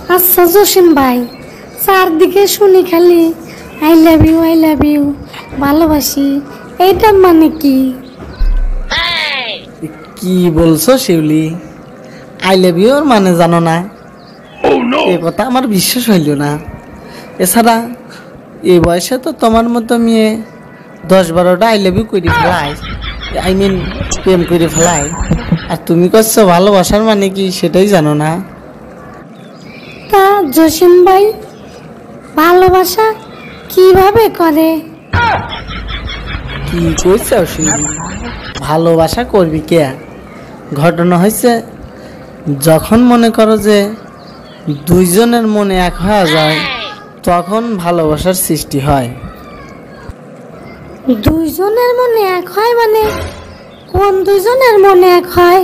আচ্ছা জসিম ভাই, চারদিকে শুনি খালি আই লাভ ইউ, ভালোবাসি, এইটার মানে কি? কি বলছো শিউলি? আই লাভ ইউ এর মানে জানো না? এ কথা আমার বিশ্বাস হইল না। এছাড়া এই বয়সে তো তোমার মতো মেয়ে 10-12টা আই লাভ ইউ করে ফেলাই, আই মিন প্রেম করে ফেলাই, আর তুমি করছো ভালোবাসার মানে কি সেটাই জানো না? তা জসিম ভাই, ভালোবাসা কিভাবে করে? কি কইছো শিউলি? ভালোবাসা করবি কে? ঘটনা হয়েছে, যখন মনে করো যে দুইজনের মনে এক হয়ে যায় তখন ভালোবাসার সৃষ্টি হয়। দুইজনের মনে এক হয় মানে কোন দুইজনের মনে এক হয়?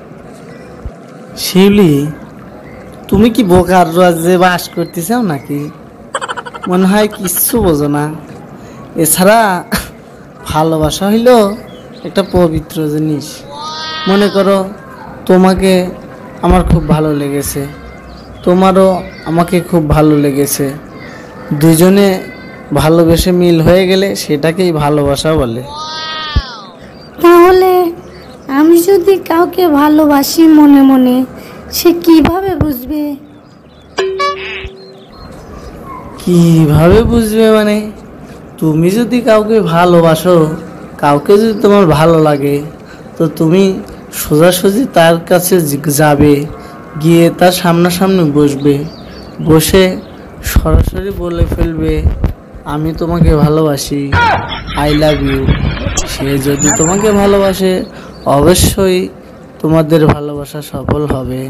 শিউলি, তুমি কি বোকার রাজ্যে বাস করতে চাও নাকি? মনে হয় কিচ্ছু বোঝো না। এছাড়া ভালোবাসা হইল একটা পবিত্র জিনিস। মনে করো তোমাকে আমার খুব ভালো লেগেছে, তোমারও আমাকে খুব ভালো লেগেছে, দুজনে ভালোবেসে মিল হয়ে গেলে সেটাকেই ভালোবাসা বলে। তাহলে আমি যদি কাউকে ভালোবাসি মনে মনে, সে কিভাবে বুঝবে? কিভাবে বুঝবে মানে, তুমি যদি কাউকে ভালোবাসো, কাউকে যদি তোমার ভালো লাগে, তো তুমি সোজাসুজি তার কাছে যাবে, গিয়ে তার সামনাসামনি বসবে, বসে সরাসরি বলে ফেলবে আমি তোমাকে ভালোবাসি, আই লাভ ইউ। সে যদি তোমাকে ভালোবাসে অবশ্যই তোমাদের ভালোবাসা সফল হবে।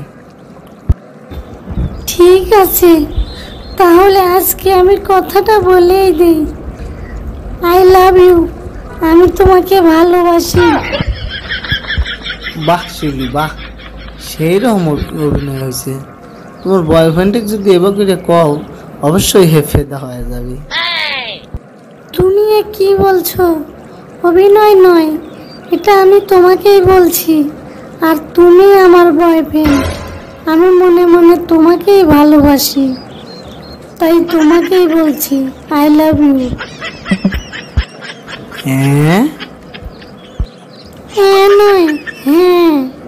ঠিক আছে, তাহলে আজকে আমি কথাটা বলেই দিই, আই লাভ ইউ, আমি তোমাকে ভালোবাসি। বাহ শিউলি বাহ, সেই রকম অভিনয় হয়েছে। তোমার বয়ফ্রেন্ডকে যদি এবার করে কও, অবশ্যই হেফেদা হয়ে যাবে। তুমি এ কি বলছো? অভিনয় নয়, এটা আমি তোমাকেই বলছি, আর তুমি আমার বয়ফ্রেন্ড। আমি মনে মনে তোমাকেই ভালোবাসি, তাই তোমাকেই বলছি আই লাভ ইউ। হ্যাঁ হ্যাঁ নয়, হ্যাঁ।